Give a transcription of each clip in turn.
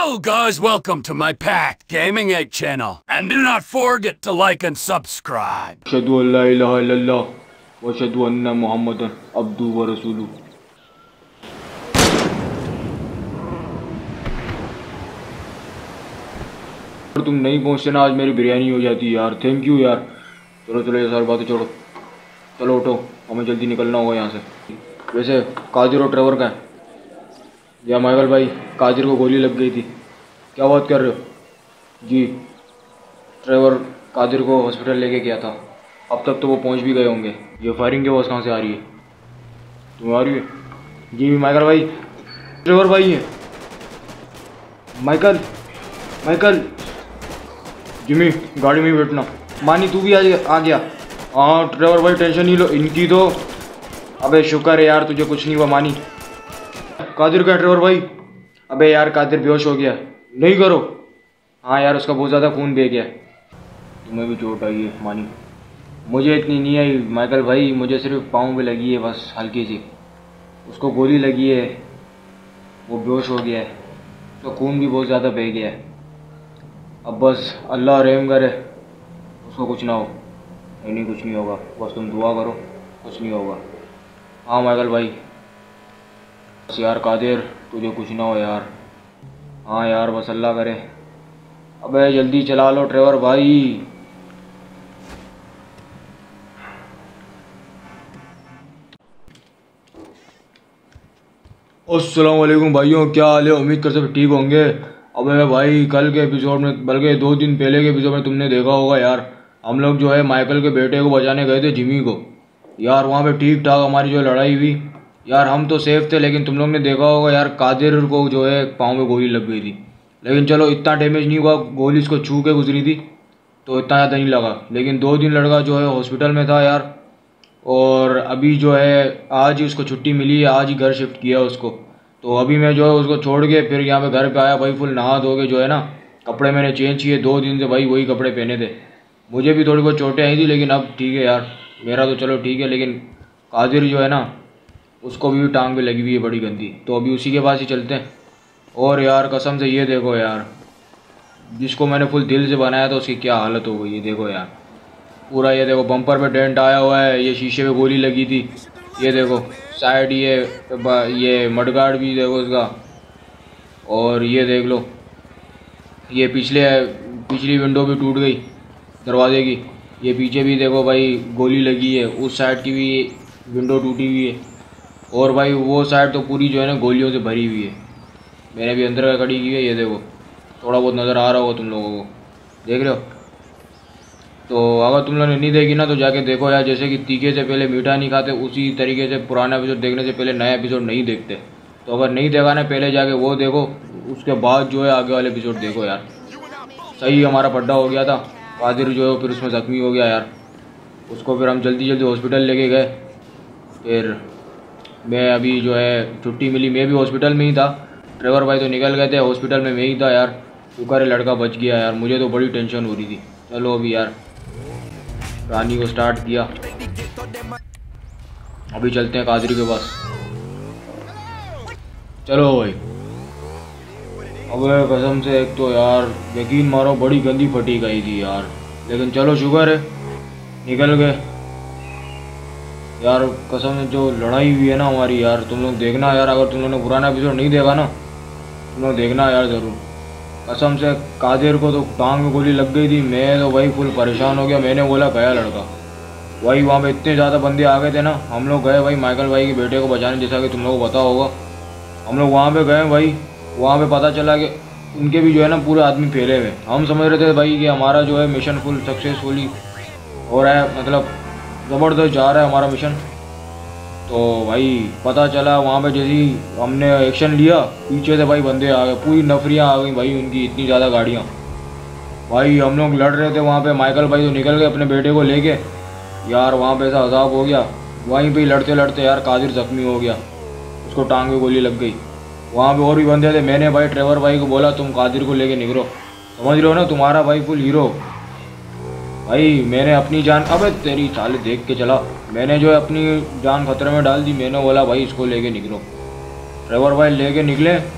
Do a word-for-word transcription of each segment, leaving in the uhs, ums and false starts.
Hello guys, welcome to my Pact Gaming eight channel. And do not forget to like and subscribe. अशहदु Allah इलाहा इल्लल्लाह व अशहदु अन्ना Muhammadan अब्दुहु व रसूलुहु। तुम नहीं पहुँचते ना, आज मेरी बिरयानी हो जाती यार। थैंक यू यार। चलो चलो ये सारी बातें छोड़ो, चलो उठो, हमें जल्दी निकलना होगा यहाँ से। वैसे कादिर और ट्रेवर का है या माइकल भाई? कादिर को गोली लग गई थी। क्या बात कर रहे हो जी? ट्रेवर कादिर को हॉस्पिटल लेके गया था, अब तक तो वो पहुंच भी गए होंगे। ये फायरिंग की आवाज़ कहाँ से आ रही है? तुम्हें आ रही है? जी माइकल भाई, ट्रेवर भाई है। माइकल माइकल जिमी गाड़ी में ही बैठना। मानी तू भी आ आ गया? हाँ ट्रेवर भाई टेंशन नहीं लो इनकी तो। अबे शुक्र है यार तुझे कुछ नहीं हुआ। मानी कादिर का ट्रेवर भाई? अबे यार कादिर बेहोश हो गया। नहीं करो। हाँ यार उसका बहुत ज़्यादा खून बह गया। तुम्हें भी चोट आई है मानी? मुझे इतनी नहीं आई माइकल भाई, मुझे सिर्फ पाँव में लगी है बस हल्की सी। उसको गोली लगी है, वो बेहोश हो गया है, उसका खून भी बहुत ज़्यादा बह गया है। अब बस अल्लाह रहम करे उसको कुछ ना हो। नहीं नहीं कुछ नहीं होगा, बस तुम दुआ करो कुछ नहीं होगा। हाँ माइकल भाई बस यार कादिर तुझे कुछ ना हो यार। हाँ यार बस अल्लाह करे। अबे जल्दी चला लो ट्रेवर भाई। अस्सलाम वालेकुम भाइयों, क्या हाल है? उम्मीद कर सब ठीक होंगे। अबे भाई कल के एपिसोड में, बल्कि दो दिन पहले के एपिसोड में तुमने देखा होगा यार, हम लोग जो है माइकल के बेटे को बचाने गए थे जिमी को। यार वहाँ पे ठीक ठाक हमारी जो लड़ाई हुई यार, हम तो सेफ थे, लेकिन तुम लोग ने देखा होगा यार कादिर को जो है पाँव में गोली लग गई थी। लेकिन चलो इतना डैमेज नहीं हुआ, गोली इसको छू के गुजरी थी तो इतना ज़्यादा नहीं लगा। लेकिन दो दिन लड़का जो है हॉस्पिटल में था यार, और अभी जो है आज ही उसको छुट्टी मिली है, आज ही घर शिफ्ट किया उसको। तो अभी मैं जो है उसको छोड़ के फिर यहाँ पे घर पे आया भाई। फुल नहा धो के जो है ना कपड़े मैंने चेंज किए। दो दिन से भाई वही कपड़े पहने थे। मुझे भी थोड़ी बहुत चोटें आई थी लेकिन अब ठीक है यार, मेरा तो चलो ठीक है। लेकिन कादिर जो है ना उसको भी टांग पे लगी हुई है बड़ी गंदी, तो अभी उसी के पास ही चलते हैं। और यार कसम से ये देखो यार, जिसको मैंने फुल दिल से बनाया था उसकी क्या हालत हो गई है देखो यार। पूरा ये देखो बम्पर पे डेंट आया हुआ है, ये शीशे पे गोली लगी थी, ये देखो साइड ये ये मडगार्ड भी देखो इसका। और ये देख लो ये पिछले पिछली विंडो भी टूट गई दरवाजे की। ये पीछे भी देखो भाई गोली लगी है, उस साइड की भी विंडो टूटी हुई है। और भाई वो साइड तो पूरी जो है ना गोलियों से भरी हुई है। मैंने भी अंदर खड़ी की है, ये देखो थोड़ा बहुत नज़र आ रहा होगा तुम लोगों को, देख रहे हो? तो अगर तुम लोगों ने नहीं देखी ना तो जाके देखो यार। जैसे कि तीखे से पहले मीठा नहीं खाते, उसी तरीके से पुराना एपिसोड देखने से पहले नया एपिसोड नहीं देखते। तो अगर नहीं देखा ना पहले जाके वो देखो, उसके बाद जो है आगे वाले एपिसोड देखो यार। सही हमारा पड्डा हो गया था, कादिर जो है फिर उसमें ज़ख्मी हो गया यार। उसको फिर हम जल्दी जल्दी हॉस्पिटल लेके गए। फिर मैं अभी जो है छुट्टी मिली, मैं भी हॉस्पिटल में ही था। ट्रेवर भाई तो निकल गए थे, हॉस्पिटल में मैं ही था यार। शुक्र है लड़का बच गया यार, मुझे तो बड़ी टेंशन हो रही थी। चलो अभी यार रानी को स्टार्ट किया, अभी चलते हैं कादिर के पास। चलो भाई। अबे कसम से एक तो यार यकीन मारो बड़ी गंदी फटी गई थी यार, लेकिन चलो शुक्र है निकल गए यार। कसम से जो लड़ाई हुई है ना हमारी यार, तुम लोग देखना यार। अगर तुम लोगों ने पुराना एपिसोड नहीं देखा ना तुम लोग देखना यार ज़रूर। कसम से कादिर को तो टांग में गोली लग गई थी, मैं तो भाई फुल परेशान हो गया। मैंने बोला गया लड़का भाई। वहाँ पे इतने ज़्यादा बंदे आ गए थे ना, हम लोग गए भाई माइकल भाई के बेटे को बचाने, जैसा कि तुम लोगों को पता होगा। हम लोग वहाँ पे गए भाई, वहाँ पे पता चला कि उनके भी जो है ना पूरे आदमी फैले हुए। हम समझ रहे थे भाई कि हमारा जो है मिशन फुल सक्सेसफुली हो रहा है, मतलब ज़बरदस्त जा रहा है हमारा मिशन। तो भाई पता चला वहाँ पे जैसे ही हमने एक्शन लिया, पीछे से भाई बंदे आ गए, पूरी नफरियाँ आ गई भाई उनकी, इतनी ज़्यादा गाड़ियाँ। भाई हम लोग लड़ रहे थे वहाँ पे, माइकल भाई तो निकल गए अपने बेटे को लेके यार। वहाँ पे ऐसा अजाब हो गया, वहीं पे लड़ते लड़ते यार कादिर ज़ख्मी हो गया, उसको टांग में गोली लग गई। वहाँ पे और भी बंदे थे। मैंने भाई ट्रेवर भाई को बोला तुम कादिर को लेके निकलो, समझ रहे हो ना, तुम्हारा भाई फुल हीरो भाई। मैंने अपनी जान, अबे तेरी साले देख के चला, मैंने जो है अपनी जान खतरे में डाल दी। मैंने बोला भाई इसको लेके निकलो। ट्रेवर भाई लेके निकले,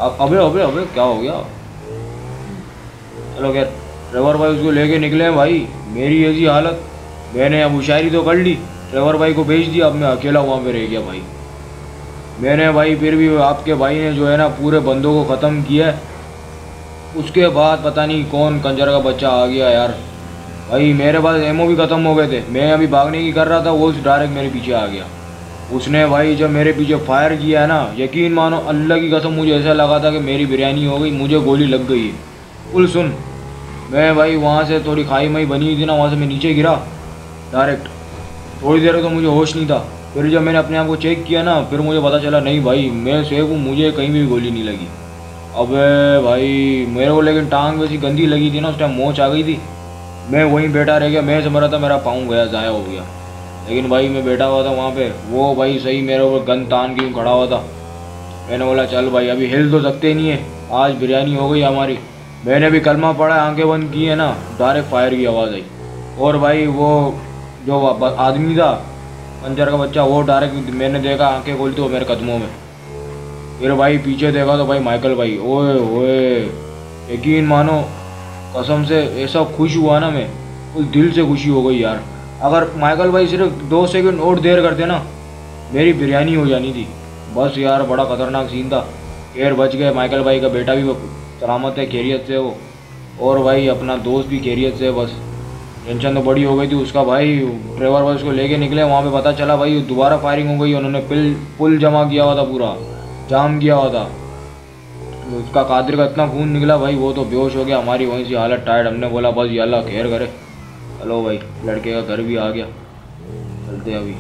अबे अबे अबे क्या हो गया? चलो खैर, ड्राइवर भाई उसको लेके निकले हैं भाई। मेरी ऐसी हालत, मैंने अब शायरी तो कर ली, ड्राइवर भाई को भेज दिया, अब मैं अकेला वहाँ पे रह गया भाई। मैंने भाई फिर भी आपके भाई ने जो है ना पूरे बंदों को ख़त्म किया। उसके बाद पता नहीं कौन कंजर का बच्चा आ गया यार भाई। मेरे पास एमओ भी ख़त्म हो गए थे, मैं अभी भागने की कर रहा था, वो डायरेक्ट मेरे पीछे आ गया। उसने भाई जब मेरे पीछे फायर किया है ना, यकीन मानो अल्लाह की कसम मुझे ऐसा लगा था कि मेरी बिरयानी हो गई, मुझे गोली लग गई है। फुल सुन, मैं भाई वहाँ से थोड़ी खाई माई बनी हुई थी ना, वहाँ से मैं नीचे गिरा डायरेक्ट। थोड़ी देर तो मुझे होश नहीं था, फिर जब मैंने अपने आप को चेक किया ना, फिर मुझे पता चला नहीं भाई मैं सेफ हूँ, मुझे कहीं भी गोली नहीं लगी। अबे भाई मेरे को लेकिन टांग वैसी गंदी लगी थी ना, उस टाइम मोच आ गई थी। मैं वहीं बैठा रह गया, मैं समझ रहा था मेरा पाँव गया, ज़ाया हो गया। लेकिन भाई मैं बैठा हुआ था वहाँ पे, वो भाई सही मेरे ऊपर गन तान के खड़ा हुआ था। मैंने बोला चल भाई अभी हिल तो सकते नहीं है, आज बिरयानी हो गई हमारी। मैंने भी कलमा पढ़ा, आंखें बंद की है ना, डायरेक्ट फायर की आवाज़ आई। और भाई वो जो आदमी था पंचर का बच्चा, वो डायरेक्ट मैंने देखा आंखें खोलते हो मेरे कदमों में। फिर भाई पीछे देखा तो भाई माइकल भाई, ओए ओए यकीन मानो कसम से ऐसा खुश हुआ ना मैं, उस दिल से खुशी हो गई यार। अगर माइकल भाई सिर्फ दो सेकंड और देर करते ना, मेरी बिरयानी हो जानी थी। बस यार बड़ा ख़तरनाक सीन था। खैर बच गए, माइकल भाई का बेटा भी सलामत है, खैरियत से वो, और भाई अपना दोस्त भी खैरियत से। बस टेंशन तो बड़ी हो गई थी उसका भाई। ड्राइवर भाई उसको लेके निकले, वहाँ पे पता चला भाई दोबारा फायरिंग हो गई। उन्होंने पुल पुल जमा किया हुआ था, पूरा जाम किया हुआ था। उसका कादिर का इतना खून निकला भाई, वो तो बेहोश हो गया। हमारी वहीं से हालत टायर्ड। हमने बोला बस ये अल्लाह खैर करे। चलो भाई लड़के का घर भी आ गया, चलते अभी।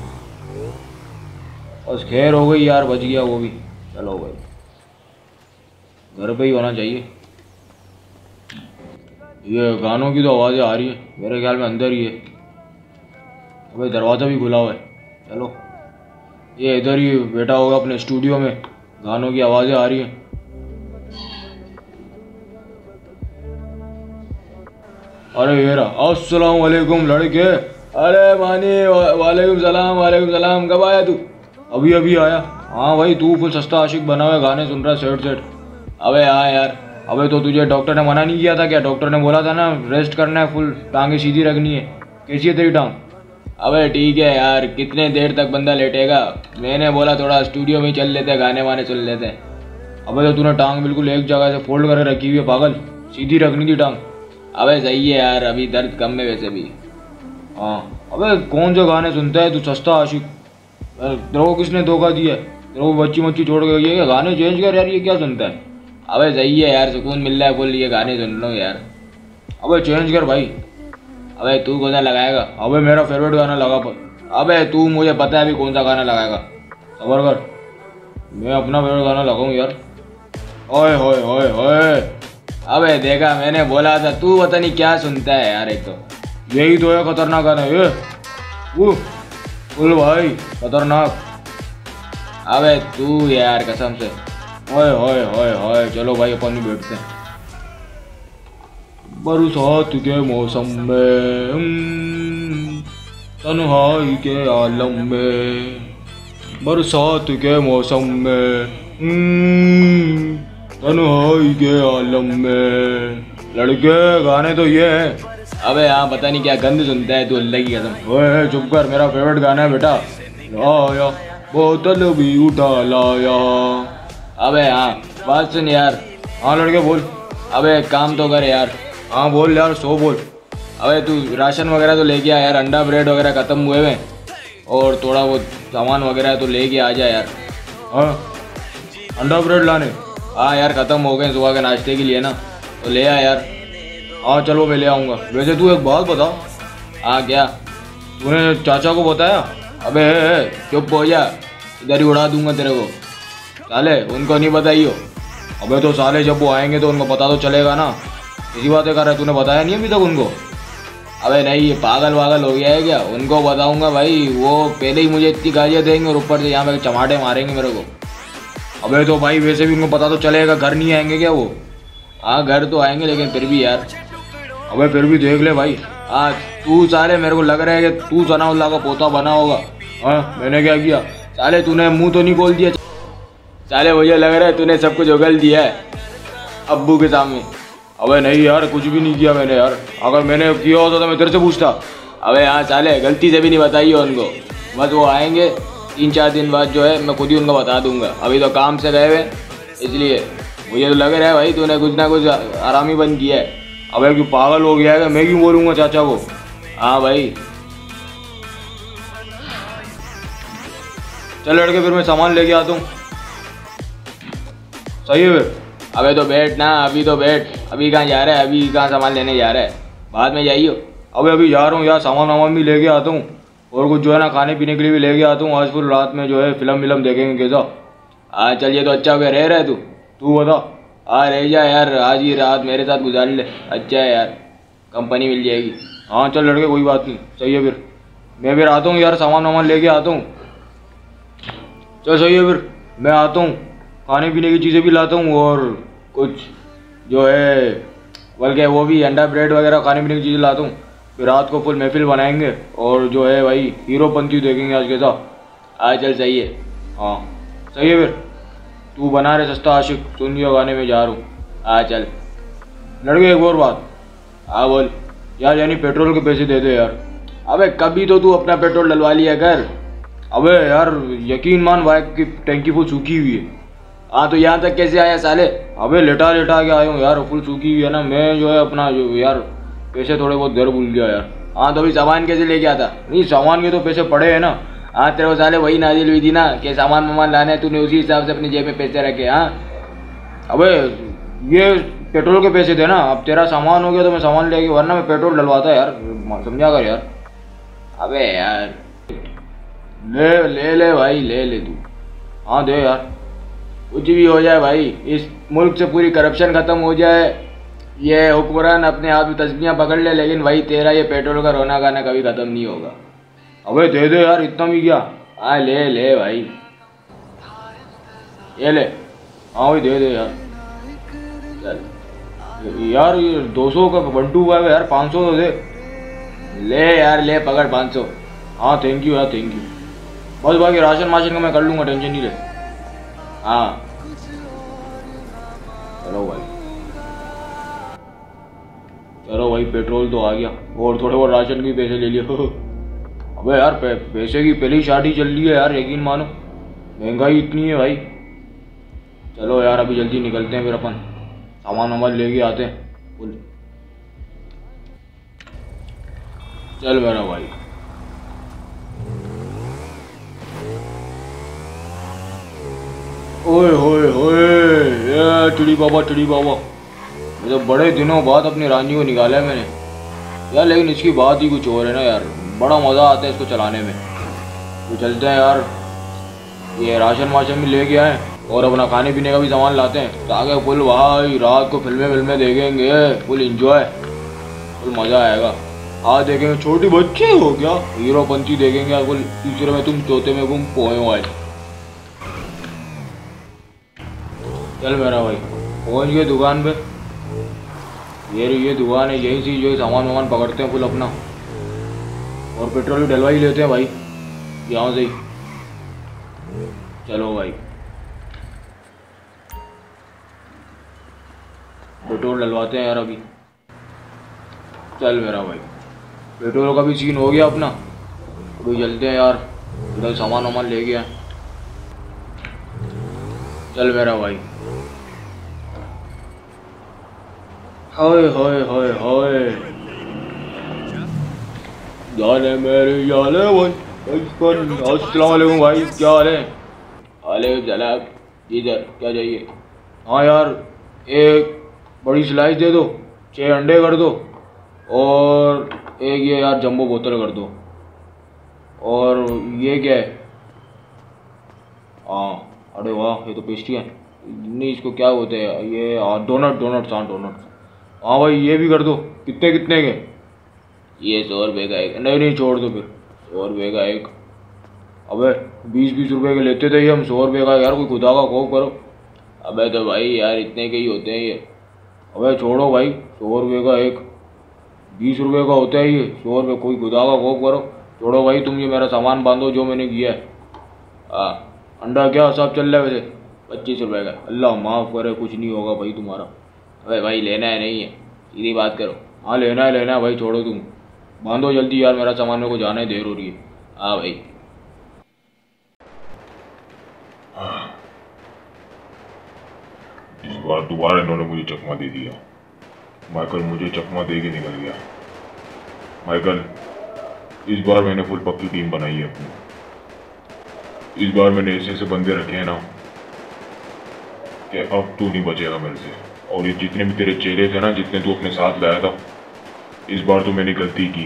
बस खैर हो गई यार, बच गया वो भी। चलो भाई घर पे ही होना चाहिए। ये गानों की तो आवाज़ें आ रही है, मेरे ख्याल में अंदर ही है। भाई दरवाज़ा भी खुला हुआ है। चलो ये इधर ही बैठा होगा अपने स्टूडियो में, गानों की आवाज़ें आ रही हैं। अरे ये रहा, अस्सलाम वालेकुम लड़के। अरे मानी वालेकुम सलाम, वालेकुम सलाम। कब आया तू? अभी अभी आया। हाँ भाई तू फुल सस्ता आशिक बना हुआ है, गाने सुन रहा है सेट सेट। अबे हाँ यार, अबे तो तुझे डॉक्टर ने मना नहीं किया था क्या? डॉक्टर ने बोला था ना रेस्ट करना है, फुल टांगे सीधी रखनी है। कैसी है तेरी टांग? अबे ठीक है यार, कितने देर तक बंदा लेटेगा। मैंने बोला थोड़ा स्टूडियो में चल लेते, गाने वाने सुन लेते। अबे तो तूने टांग बिल्कुल एक जगह से फोल्ड करके रखी हुई है पागल, सीधी रखनी थी टांग। अबे सही है यार, अभी दर्द कम है वैसे भी। हाँ अबे कौन से गाने सुनता है तू सस्ता आशिक? तेरे को किसने धोखा दिया? तेरे को बच्ची मच्छी छोड़ के गई है, गाने चेंज कर यार, ये क्या सुनता है? अबे सही है यार, सुकून मिल रहा है, बोल ये गाने सुन लो यार। अबे चेंज कर भाई। अबे तू कौन सा लगाएगा? अबे मेरा फेवरेट गाना लगा पर। अबे तू मुझे पता है अभी कौन सा गाना लगाएगा, सबर कर। मैं अपना फेवरेट गाना लगाऊं यार। ओए होए होए होए, अबे देखा मैंने बोला था, तू पता नहीं क्या सुनता है यार। एक तो यही तो है खतरनाक गाना ये, वो फुल भाई खतरनाक। अबे तू यार कसम से, ओए होए होए होए। चलो भाई अपन भी बैठते हैं। बरसात के मौसम में तन्हाई के आलम में, बरसात के मौसम में तन्हाई के आलम में। लड़के गाने तो ये हैं। अबे हाँ पता नहीं क्या गंद सुनता है तू, अल्लाह की कसम। ओए चुप कर, मेरा फेवरेट गाना है बेटा। लाया बोतल भी उठा लाया। अबे हाँ बात सुन यार। हाँ लड़के बोल। अबे काम तो कर यार। हाँ बोल यार, सो बोल। अबे तू राशन वगैरह तो लेके आ यार, अंडा ब्रेड वगैरह ख़त्म हुए हैं, और थोड़ा वो सामान वगैरह तो लेके आ जा यार। हाँ अंडा ब्रेड लाने? हाँ यार ख़त्म हो गए सुबह के नाश्ते के लिए ना, तो ले आ यार। हाँ चलो मैं ले आऊँगा। वैसे तू एक बात बता। हाँ क्या? तूने चाचा को बताया? अबे चुप हो जा, इधर ही उड़ा दूंगा तेरे को। साले उनको नहीं बताइयो। अबे तो साले जब वो आएंगे तो उनको पता तो चलेगा ना। इसी बातें कर रहा है, तूने बताया नहीं अभी तक उनको? अबे नहीं, ये पागल वागल हो गया है क्या? उनको बताऊंगा भाई, वो पहले ही मुझे इतनी गालियाँ देंगे और ऊपर से यहाँ पे चमाटे मारेंगे मेरे को। अबे तो भाई वैसे भी उनको पता तो चलेगा, घर नहीं आएंगे क्या वो? हाँ घर तो आएंगे, लेकिन फिर भी यार। अबे फिर भी देख ले भाई। हाँ तू साले मेरे को लग रहा है कि तू सनाउल्लाह का पोता बना होगा। हाँ मैंने क्या किया? साले तूने मुँह तो नहीं खोल दिया? साले मुझे लग रहा है तूने सब कुछ उगल दिया है अब्बू के सामने। अबे नहीं यार, कुछ भी नहीं किया मैंने यार। अगर मैंने किया होता तो मैं तेरे से पूछता। अबे हाँ साले, गलती से भी नहीं बताई है उनको। बस वो आएंगे तीन चार दिन बाद जो है, मैं खुद ही उनको बता दूंगा। अभी तो काम से गए हुए, इसलिए मुझे तो लग रहा है भाई तूने कुछ ना कुछ आरामी बंद किया है। अबे क्यों पागल हो गया है? मैं क्यों बोलूँगा चाचा को? हाँ भाई चल लड़के, फिर मैं सामान लेके आता हूँ। सही है फिर? अबे तो बैठ ना, अभी तो बैठ। अभी कहाँ जा रहा है? अभी कहाँ सामान लेने जा रहा है? बाद में जाइयो। अबे अभी जा रहा हूँ यार, सामान वामान भी लेके आता हूँ और कुछ जो है ना खाने पीने के लिए भी लेके आता हूँ। आज फिर रात में जो है फिल्म विलम देखेंगे कैसा? हाँ चल, ये तो अच्छा हो गया। रह रहा है तू? तू बता। हाँ रह जा यार, आज ही रात मेरे साथ गुजार ले। अच्छा है यार, कंपनी मिल जाएगी। हाँ चल लड़के, कोई बात नहीं। सही है फिर, मैं फिर आता हूँ यार, सामान वामान लेके आता हूँ। चल सही है फिर, मैं आता हूँ। खाने पीने की चीज़ें भी लाता हूँ और कुछ जो है बल्कि वो भी अंडा ब्रेड वगैरह खाने पीने की चीज़ें लाता हूँ। फिर रात को फुल महफिल बनाएंगे और जो है भाई हीरोपंती देखेंगे आज के साथ। आज चल सही है। हाँ सही है फिर, तू बना रहे सस्ता आशिक, सुन लियो गाने में जा रहा हूँ। आ चल लड़के, एक और बात। हाँ बोल यार, यानी पेट्रोल के पैसे दे दे यार। अबे कभी तो तू अपना पेट्रोल डलवा लिया कर। अबे यार यकीन मान, बाइक की टैंकी फुल सूखी हुई है। हाँ तो यहाँ तक कैसे आया साले? अबे लेटा लेटा के आया हूँ यार, फुल सूखी हुई है ना। मैं जो है अपना जो यार पैसे थोड़े बहुत घर भूल गया यार। हाँ तो अभी सामान कैसे लेके आता? नहीं सामान के तो पैसे पड़े हैं ना। हाँ तेरे को साले वही नाजिल हुई थी ना कि सामान वामान लाने, तूने उसी हिसाब से अपनी जेब में पैसे रखे। हाँ अबे ये पेट्रोल के पैसे थे ना, अब तेरा सामान हो गया तो मैं सामान लेके, वरना मैं पेट्रोल डलवाता यार, समझा कर यार। अबे यार ले ले ले भाई, ले ले तू। हाँ दे यार, कुछ भी हो जाए भाई, इस मुल्क से पूरी करप्शन ख़त्म हो जाए, ये हुक्मरान अपने हाथ में तस्बीहां पकड़ ले, लेकिन भाई तेरा ये पेट्रोल का रोना गाना कभी ख़त्म नहीं होगा। अबे दे दे यार, इतना भी क्या। हाँ ले ले भाई, ये ले। हाँ भाई दे दे यार। चल यार, ये दो सौ का वन टू फाइव है यार, पाँच सौ तो दे। ले यार ले, पकड़ पाँच सौ। हाँ थैंक यू यार, थैंक यू। बस बाकी राशन माशन का मैं कर लूँगा, टेंशन नहीं ले। हाँ चलो भाई, चलो भाई, पेट्रोल तो आ गया और थोड़े बहुत राशन के पैसे ले लिया। अबे यार पै, पैसे की पहली शादी चल रही है यार, यकीन मानो, महंगाई इतनी है भाई। चलो यार अभी जल्दी निकलते हैं, फिर अपन सामान वामान लेके आते हैं फुल। चल मेरा भाई। ओए होए होए, ये चिड़ी बाबा, चिड़ी बाबा, ये तो बड़े दिनों बाद अपनी रानी को निकाला है मैंने यार। लेकिन इसकी बात ही कुछ और है ना यार, बड़ा मज़ा आता है इसको चलाने में। तो चलते हैं यार, ये राशन वाशन भी लेके आए और अपना खाने पीने का भी सामान लाते हैं, ताकि फुल भाई रात को फिल्में फिल्में देखेंगे, फुल इंजॉय, फुल मज़ा आएगा। आज देखेंगे छोटी बच्ची हो क्या, हीरोपंती देखेंगे फुल। तीसरे में तुम, चौथे में तुम, पोए आए। चल मेरा भाई, पहुंच गए दुकान पे। ये ये दुकान है, यही से जो सामान वामान पकड़ते हैं फुल अपना, और पेट्रोल भी डलवा ही लेते हैं भाई यहाँ से ही। चलो भाई पेट्रोल डलवाते हैं यार अभी। चल मेरा भाई, पेट्रोल का भी सीन हो गया अपना, अभी चलते हैं यार, इधर सामान वामान ले गया। चल मेरा भाई। हाय हाय हाय हाय, जाने मेरे जाने भाई। अस्सलाम वालेकुम भाई, क्या हाल है? वालेकुम सलाम जी सर, क्या चाहिए? हाँ यार एक बड़ी स्लाइस दे दो, छः अंडे कर दो, और एक ये यार जंबो बोतल कर दो। और ये क्या है? हाँ अरे वाह, ये तो पेस्ट्री है। नहीं इसको क्या बोलते हैं ये, डोनट, डोनट, हाँ डोनट। हाँ भाई ये भी कर दो। कितने कितने के? ये सौ रुपये का एक। नहीं नहीं छोड़ दो फिर, सौ रुपये का एक। अबे बीस बीस रुपये के लेते थे ये हम, सौ रुपये का यार, कोई खुदा का खौफ करो। अबे तो भाई यार इतने के ही होते हैं ये। अबे छोड़ो भाई, सौ रुपये का एक, बीस रुपये का होता है ये, सौ रुपये, कोई खुदा का खौफ करो। छोड़ो भाई, तुम ये मेरा सामान बांधो जो मैंने किया है। हाँ अंडा क्या हिसाब चल रहा है वैसे? पच्चीस रुपये का, अल्लाह माफ़ करे, कुछ नहीं होगा भाई तुम्हारा। अरे भाई लेना है नहीं है, सीधी बात करो। हाँ लेना है लेना है भाई, छोड़ो तुम, बांधो जल्दी यार, मेरा सामान मेरे को जाना है, देर हो रही है। हाँ भाई। इस बार दोबारा इन्होंने मुझे चकमा दे दिया। माइकल मुझे चकमा दे के निकल गया। माइकल, इस बार मैंने फुल पक्की टीम बनाई है अपनी। इस बार मैंने ऐसे ऐसे बंदे रखे हैं ना कि अब तू नहीं बचेगा मेरे से। और ये जितने भी तेरे चेहरे थे ना, जितने तू अपने साथ लाया था, इस बार तो मैंने गलती की।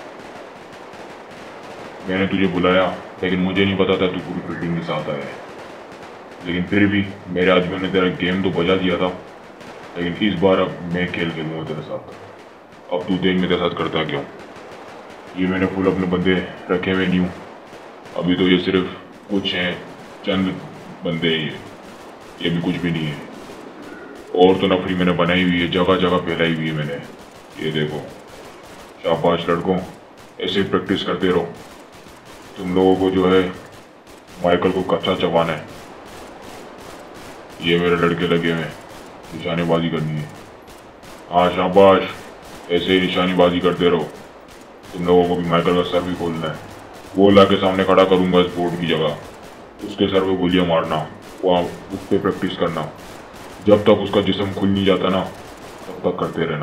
मैंने तुझे बुलाया लेकिन मुझे नहीं पता था तू पूरी फील्डिंग के साथ आया है। लेकिन फिर भी मेरे आदमियों ने तेरा गेम तो बजा दिया था। लेकिन इस बार अब मैं खेल खेलूंगा तेरे साथ। अब तू देख मेरे साथ करता क्यों। ये मैंने फुल अपने बंदे रखे हुए नहीं हूँ अभी, तो ये सिर्फ कुछ हैं, चंद बंदे हैं ये ये भी कुछ भी नहीं है। और तो नफरी मैंने बनाई हुई है, जगह जगह फैलाई हुई है मैंने। ये देखो, शाबाश लड़कों, ऐसे प्रैक्टिस करते रहो। तुम लोगों को जो है माइकल को कच्चा चबाना है। ये मेरे लड़के लगे हुए हैं, निशानेबाजी करनी है। हाँ शाबाश, ऐसे ही निशानेबाजी करते रहो। तुम लोगों को भी माइकल का सर भी खोलना है। वो ला के सामने खड़ा करूंगा इस बोर्ड की जगह, उसके सर पे गोलियां मारना, वहाँ उस पर प्रैक्टिस करना। जब तक उसका जिस्म खुल नहीं जाता ना, तब तक करते रहना।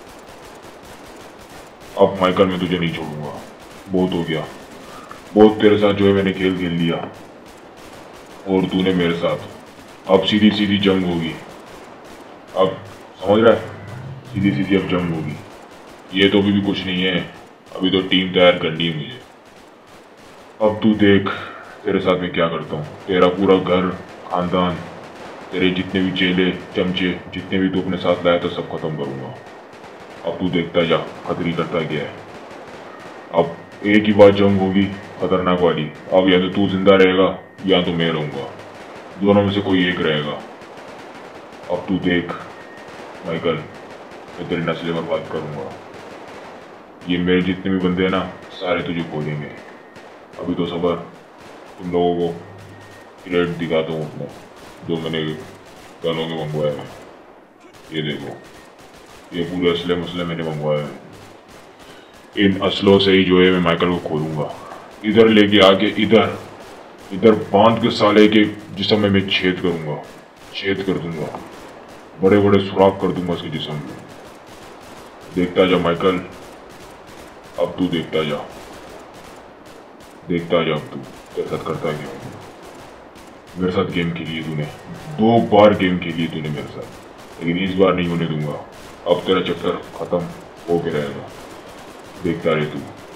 अब माइकल मैं तुझे नहीं छोड़ूंगा, बहुत हो गया। बहुत तेरे साथ जो है मैंने खेल खेल लिया, और तूने मेरे साथ। अब सीधी सीधी जंग होगी। अब समझ रहा है, सीधी सीधी अब जंग होगी। ये तो अभी भी कुछ नहीं है, अभी तो टीम तैयार करनी है मुझे। अब तू देख तेरे साथ मैं क्या करता हूँ। तेरा पूरा घर, खानदान, तेरे जितने भी चेले चमचे, जितने भी तू अपने साथ लाया था, सब खत्म करूँगा। अब तू देखता जा खतरी करता गया है। अब एक ही बात जंग होगी खतरनाक वाली। अब या तो तू जिंदा रहेगा या तो मैं रहूँगा, दोनों में से कोई एक रहेगा। अब तू देख माइकल, मैं तेरी नस्लें बर्बाद करूँगा। ये मेरे जितने भी बंदे हैं ना, सारे तुझे खोलेंगे। अभी तो सबर, तुम लोगों को क्रेड दिखाता हूँ अपना, जो मैंने गनों के मंगवाए हैं। ये देखो, ये पूरे असले मसले मैंने मंगवाए हैं। इन असलों से ही जो है मैं माइकल को खोलूँगा। इधर लेके आके इधर इधर बांध के साले के जिस्म में मैं छेद करूँगा, छेद कर दूंगा, बड़े बड़े सुराख कर दूंगा उसके जिस्म में। देखता जा माइकल, अब तू देखता जा, देखता जा अब तू तेरे साथ करता क्या। मेरे साथ गेम खेली है तूने, दो बार गेम खेली है तूने मेरे साथ, लेकिन इस बार नहीं होने दूंगा। अब तेरा चक्कर खत्म हो के रहेगा, देखता रहे तू।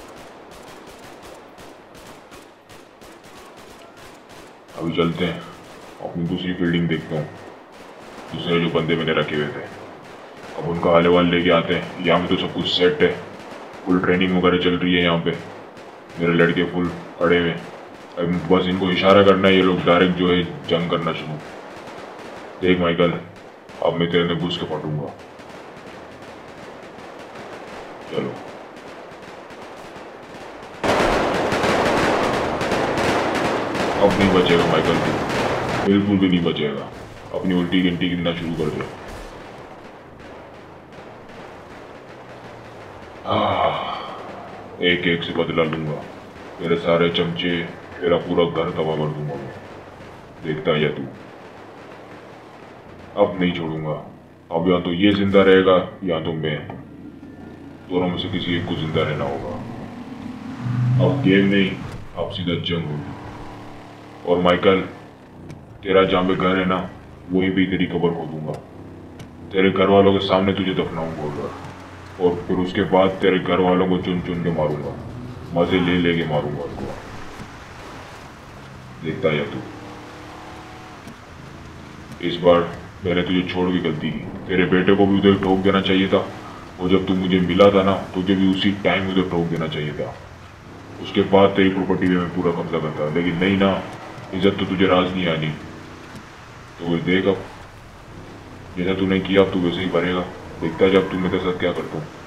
अभी चलते हैं, अपनी दूसरी फील्डिंग देखता हूँ। दूसरे जो बंदे मैंने रखे हुए थे, अब उनका हाले वाल लेके आते हैं। यहाँ पे तो सब कुछ सेट है, फुल ट्रेनिंग वगैरह चल रही है। यहाँ पे मेरे लड़के फुल खड़े हुए, अब बस इनको इशारा करना है, ये लोग डायरेक्ट जो है जंग करना शुरू। देख माइकल, अब मैं तेरे में घुस के फटूंगा। चलो अब नहीं बचेगा माइकल, तू बिल्कुल भी नहीं बचेगा। अपनी उल्टी गिनती गिनना शुरू कर दे। एक एक से बदला लूंगा, तेरे सारे चमचे, तेरा पूरा घर तबाह कर दूंगा मैं। देखता या तू, अब नहीं छोड़ूंगा। अब या तो ये जिंदा रहेगा या तो मैं, दोनों में से किसी एक को जिंदा रहना होगा। अब गेम नहीं, अब सीधा जंग होगी। और माइकल, तेरा जहाँ पे घर है ना, वहीं भी तेरी कब्र खोदूंगा। तेरे घर वालों के सामने तुझे दफनाऊंगा उधर, और फिर उसके बाद तेरे घर वालों को चुन चुन के मारूंगा, मजे ले ले के मारूंगा उनको। देखता है तू, इस बार मैंने तुझे छोड़ के गलती की। तेरे बेटे को भी उधर ठोक देना चाहिए था, और जब तू मुझे मिला था ना, तुझे भी उसी टाइम उधर ठोक देना चाहिए था। उसके बाद तेरी प्रॉपर्टी में मैं पूरा कब्जा करता, लेकिन नहीं ना, इज्जत तो तुझे राज नहीं आनी। तो वो देख, अब जैसा तूने किया अब तू वैसे ही भरेगा। देखता जब तू मेरे साथ क्या करता हूँ।